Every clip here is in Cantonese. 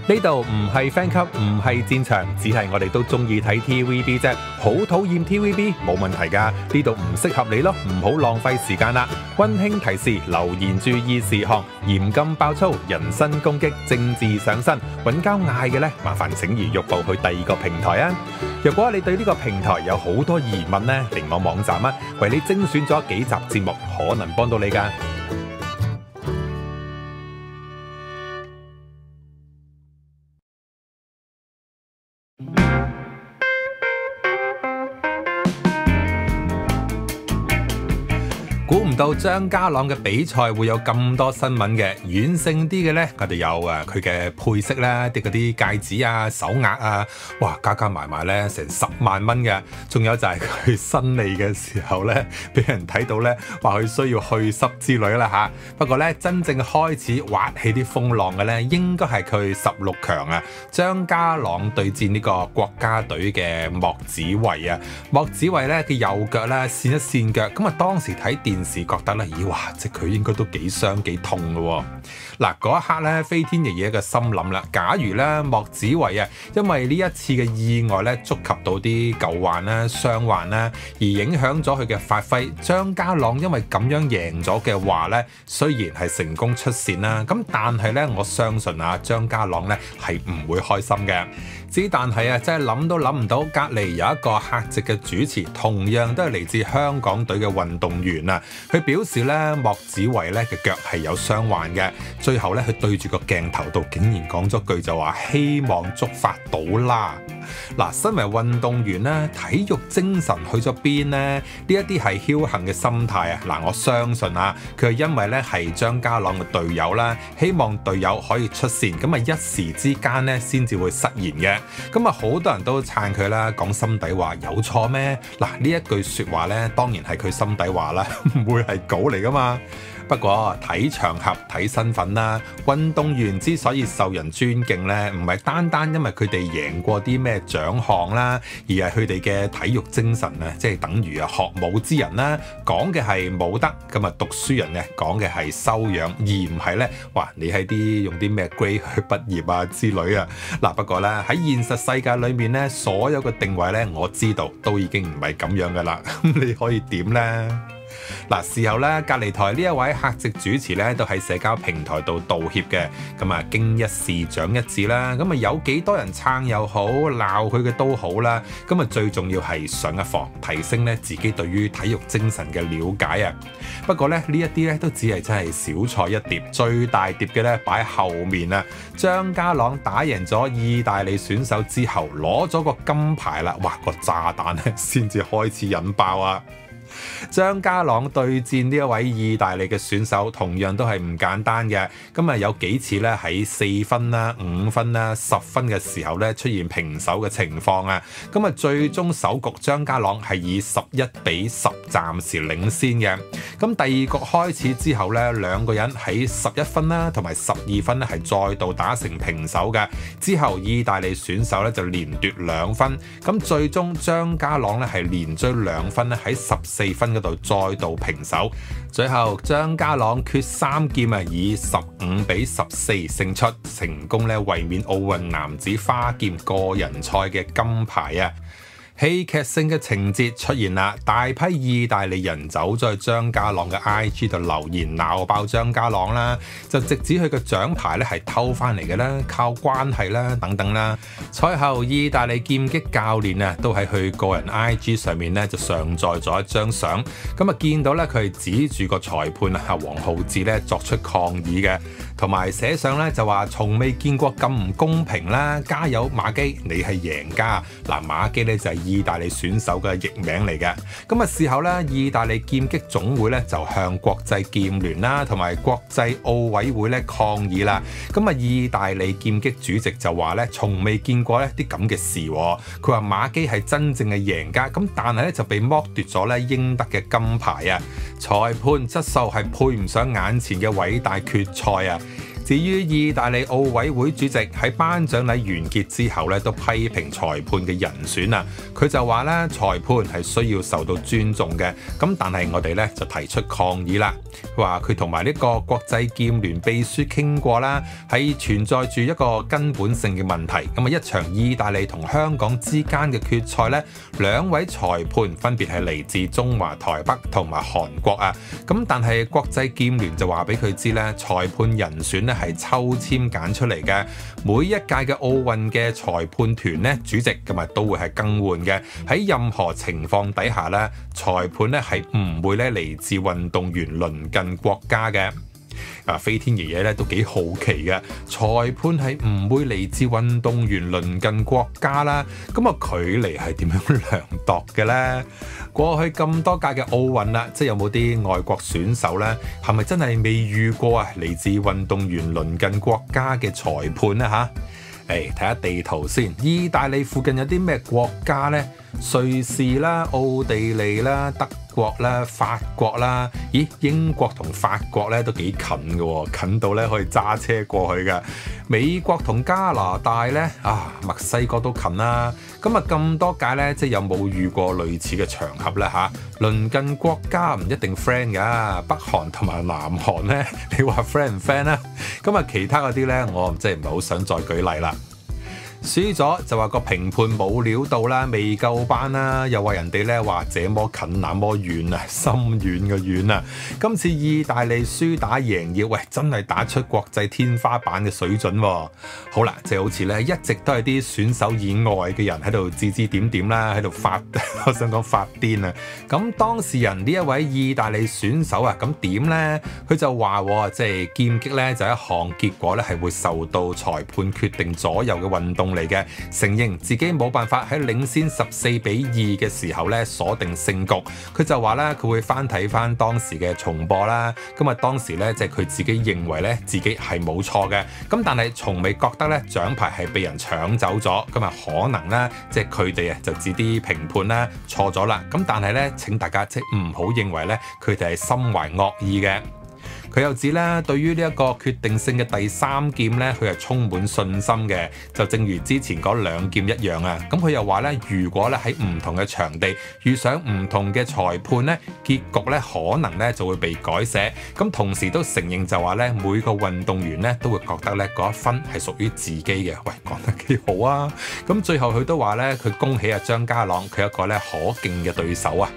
呢度唔係 Fan Club，唔係戰場，只係我哋都中意睇 TVB 啫。好討厭 TVB 冇問題㗎，呢度唔適合你咯，唔好浪費時間啦。溫馨提示：留言注意事項，嚴禁爆粗、人身攻擊、政治上身，揾交嗌嘅呢，麻煩請移玉步去第二個平台啊。若果你對呢個平台有好多疑問呢，嚟我網站啊，為你精選咗幾集節目，可能幫到你㗎。估唔到張家朗嘅比賽會有咁多新聞嘅，遠勝啲嘅呢，我哋有佢嘅配飾啦，啲嗰啲戒指啊、手鐲啊，哇加加埋埋呢成10萬蚊嘅，仲有就係佢新嚟嘅時候呢，俾人睇到呢話佢需要去濕之類啦嚇。不過呢，真正開始刮起啲風浪嘅呢，應該係佢16強啊，張家朗對戰呢個國家隊嘅莫子維啊。莫子維呢，佢右腳呢跣一跣腳，咁啊當時睇電視覺得咧，咦哇！即係佢應該都幾傷幾痛嘅喎。嗱嗰一刻咧，飛天爺爺嘅心諗啦，假如咧莫子維啊，因為呢一次嘅意外咧，觸及到啲舊患啦、傷患啦，而影響咗佢嘅發揮，張家朗因為咁樣贏咗嘅話咧，雖然係成功出線啦，咁但係咧，我相信啊，張家朗咧係唔會開心嘅。之但係啊，真係諗都諗唔到，隔離有一個客席嘅主持，同樣都係嚟自香港隊嘅運動員啊。佢表示咧，莫子維咧嘅腳係有傷患嘅。最後咧，佢對住個鏡頭度，竟然講咗句就話：希望觸發到啦。嗱，身為運動員咧，體育精神去咗邊呢？呢一啲係僥倖嘅心態啊！嗱，我相信啊，佢係因為咧係張家朗嘅隊友啦，希望隊友可以出線，咁啊一時之間咧先至會失言嘅。咁啊，好多人都撐佢啦，講心底話有錯咩？嗱，呢一句説話咧，當然係佢心底話啦，唔會係稿嚟噶嘛。不過睇場合睇身份啦，運動員之所以受人尊敬咧，唔係單單因為佢哋贏過啲咩獎項啦，而係佢哋嘅體育精神啊，即係等於啊學武之人啦，講嘅係武德，咁啊讀書人咧講嘅係修養，而唔係咧話你喺啲用啲咩 grade 去畢業啊之類啊。嗱，不過咧喺現實世界裏面咧，所有嘅定位咧，我知道都已經唔係咁樣噶啦，你可以點咧？嗱，事後咧，隔離台呢一位客席主持咧，都喺社交平台度道歉嘅。咁啊，經一事長一智啦。咁啊，有幾多人撐又好，鬧佢嘅都好啦。咁啊，最重要係上一課，提升咧自己對於體育精神嘅了解啊。不過咧，呢一啲咧都只係真係小菜一碟，最大碟嘅咧擺喺後面啊。張家朗打贏咗意大利選手之後，攞咗個金牌啦，哇！個炸彈咧先至開始引爆啊！張家朗對戰呢一位意大利嘅選手，同樣都係唔簡單嘅。咁啊有幾次咧喺4分啦、5分啦、10分嘅時候咧出現平手嘅情況啊。咁啊最終首局張家朗係以11-10暫時領先嘅。咁第二局開始之後咧，兩個人喺11分啦同埋12分咧係再度打成平手嘅。之後意大利選手咧就連奪2分，咁最終張家朗咧係連追2分咧喺14分嗰度再度平手，最後張家朗決3劍啊，以15-14勝出，成功咧衛冕奧運男子花劍個人賽嘅金牌啊！戲劇性嘅情節出現啦，大批意大利人走咗去張家朗嘅 IG 度留言鬧爆張家朗啦，就直指佢嘅獎牌咧係偷翻嚟嘅啦，靠關係啦等等啦。賽後意大利劍擊教練啊都喺佢個人 IG 上面咧就上載咗一張相，咁啊見到咧佢係指住個裁判啊黃浩智咧作出抗議嘅，同埋寫上咧就話從未見過咁唔公平啦，加油馬基，你係贏家。嗱，馬基咧就係意大利選手嘅譯名嚟嘅。咁啊事後咧，意大利劍擊總會咧就向國際劍聯啦同埋國際奧委會咧抗議啦。咁啊意大利劍擊主席就話咧從未見過咧啲咁嘅事，佢話馬基係真正嘅贏家，咁但係咧就被剝奪咗咧應得嘅金牌啊！裁判質素係配唔上眼前嘅偉大決賽啊！ 至於意大利奧委會主席喺頒獎禮完結之後咧，都批評裁判嘅人選啊，佢就話咧裁判係需要受到尊重嘅，咁但係我哋咧就提出抗議啦，話佢同埋呢個國際劍聯秘書傾過啦，係存在住一個根本性嘅問題。咁啊，一場意大利同香港之間嘅決賽咧，兩位裁判分別係嚟自中華台北同埋韓國啊，咁但係國際劍聯就話俾佢知咧，裁判人選咧係抽籤揀出嚟嘅，每一屆嘅奧運嘅裁判團咧主席咁啊都會係更換嘅，喺任何情況底下咧，裁判咧係唔會咧嚟自運動員鄰近國家嘅。飛天爺爺咧都幾好奇嘅，裁判係唔會嚟自運動員鄰近國家啦，咁啊距離係點樣量度嘅呢？過去咁多屆嘅奧運啦，即係有冇啲外國選手呢？係咪真係未遇過啊嚟自運動員鄰近國家嘅裁判呢？吓？睇下地圖先，意大利附近有啲咩國家呢？瑞士啦、奧地利啦、德國啦、法國啦，咦？英國同法國咧都幾近嘅，近到咧可以揸車過去嘅。美國同加拿大咧墨西哥都近啦。咁啊咁多屆咧，即係有冇遇過類似嘅場合咧嚇？鄰近國家唔一定 friend 㗎，北韓同埋南韓咧，你話 friend 唔 friend 咧？咁啊其他嗰啲咧，我即係唔係好想再舉例啦。輸咗就話個評判冇料到啦，未夠班啦，又話人哋咧話這麼近那麼遠啊，心遠嘅遠啊！今次意大利輸打贏要，喂真係打出國際天花板嘅水準喎。好啦，即係好似咧一直都係啲選手以外嘅人喺度指指點點啦，喺度發，我想講發癲啊！咁當事人呢一位意大利選手啊，咁點呢？佢就話即係劍擊咧就一項結果咧係會受到裁判決定左右嘅運動嚟嘅，承認自己冇辦法喺領先14-2嘅時候咧鎖定勝局。佢就話咧佢會翻睇翻當時嘅重播啦。咁啊當時咧即係佢自己認為咧自己係冇錯嘅，咁但係從未覺得咧獎牌係被人搶走咗。咁啊可能咧即係佢哋就指啲評判咧錯咗啦。咁但係咧請大家即係唔好認為咧佢哋係心懷惡意嘅。佢又指咧，對於呢一個決定性嘅第三劍咧，佢係充滿信心嘅，就正如之前嗰兩劍一樣啊。咁佢又話咧，如果咧喺唔同嘅場地遇上唔同嘅裁判咧，結局咧可能咧就會被改寫。咁同時都承認就話咧，每個運動員咧都會覺得咧嗰一分係屬於自己嘅。喂，講得幾好啊！咁最後佢都話咧，佢恭喜張家朗，佢一個咧可敬嘅對手啊！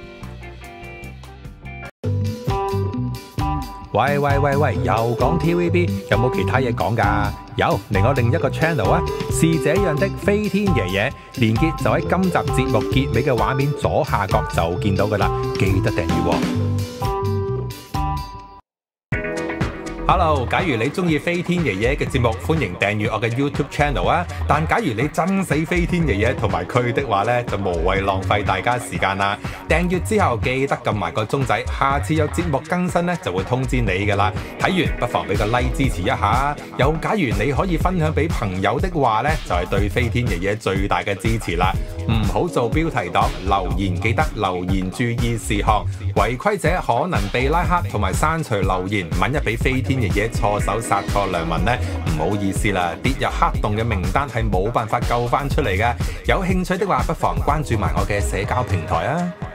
喂，又講 TVB， 有冇其他嘢講㗎？有，嚟我另一個 channel 啊，是這樣的飛天爺爺，連結就喺今集節目結尾嘅畫面左下角就見到㗎啦，記得訂閱喎。Hello， 假如你中意飛天爺爺嘅節目，歡迎訂閱我嘅 YouTube channel 啊！但假如你憎死飛天爺爺同埋佢的話呢，就無謂浪費大家時間啦。訂閱之後記得撳埋個鐘仔，下次有節目更新呢，就會通知你噶啦。睇完不妨俾個 like 支持一下。又假如你可以分享俾朋友的話呢，就係對飛天爺爺最大嘅支持啦。唔好做標題黨，留言記得留言注意事項，違規者可能被拉黑同埋刪除留言。萬一俾飛天爺爺錯手殺錯良民呢，唔好意思啦，跌入黑洞嘅名單係冇辦法救翻出嚟嘅。有興趣的話，不妨關注埋我嘅社交平台啊！